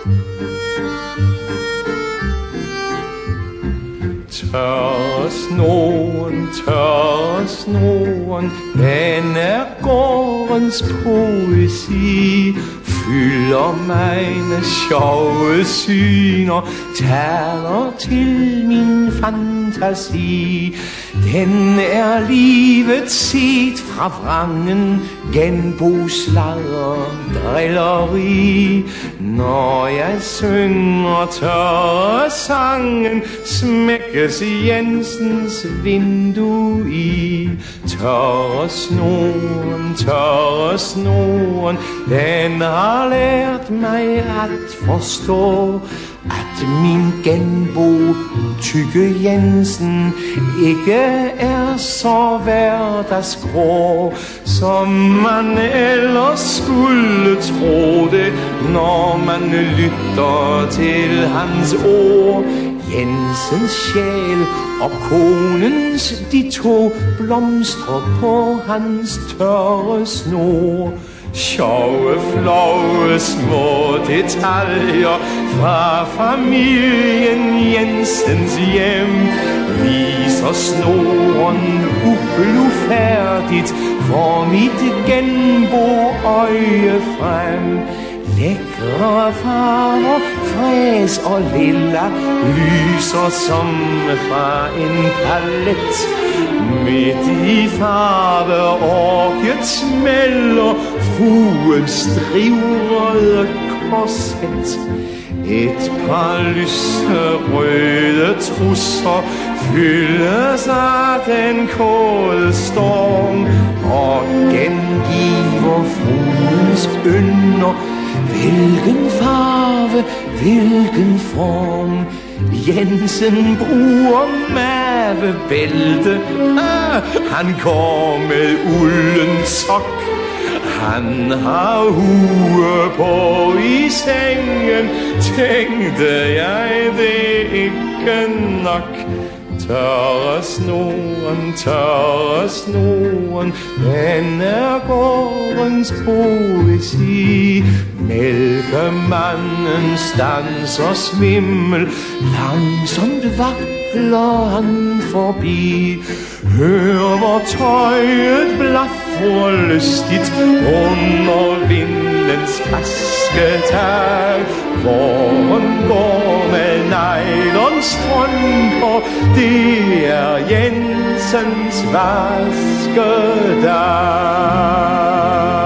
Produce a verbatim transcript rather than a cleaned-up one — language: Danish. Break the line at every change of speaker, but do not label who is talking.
Tørre snoren, tørre snoren, den er gårdens poesi. Fylder mig med sjove syner, taler til min fantasi. Den er livet set fra vrangen, genbosladder, drilleri. Når jeg synger tørre sangen, smækkes Jensens vindue i. Tørre snoren, tørre snoren, den har lært mig at forstå, at min genbo, Tykke Jensen, ikke er så hverdagsgrå, som man ellers skulle tro det, når man lytter til hans ord. Jensens sjæl og konens, de to blomstrer på hans tørre snor. Sjove, flove, små detaljer fra familien Jensens hjem viser snoren ublufærdigt for mit genboøje frem. Lækre farver, fræs og lilla lyser som fra en palet. Midt i farveorket smelter fruens drivrøde korset. Et par lyserøde trusser fyldes af den kolde storm og gengiver fruens ynder. Hvilken farve, hvilken form, Jensen bruger mavebælte. Ah, han går med ulden sok. Han har hue på i sengen, tænkte jeg det ikke nok. Tørre snoren, tørre snoren, den er gårdens poesi. Mælkemanden standser svimmel, langsomt vakler han forbi. Hør hvor tøjet blaffer lystigt under vindens asketag. Våren går med nylonstrømper, det er Jensens vaskedag.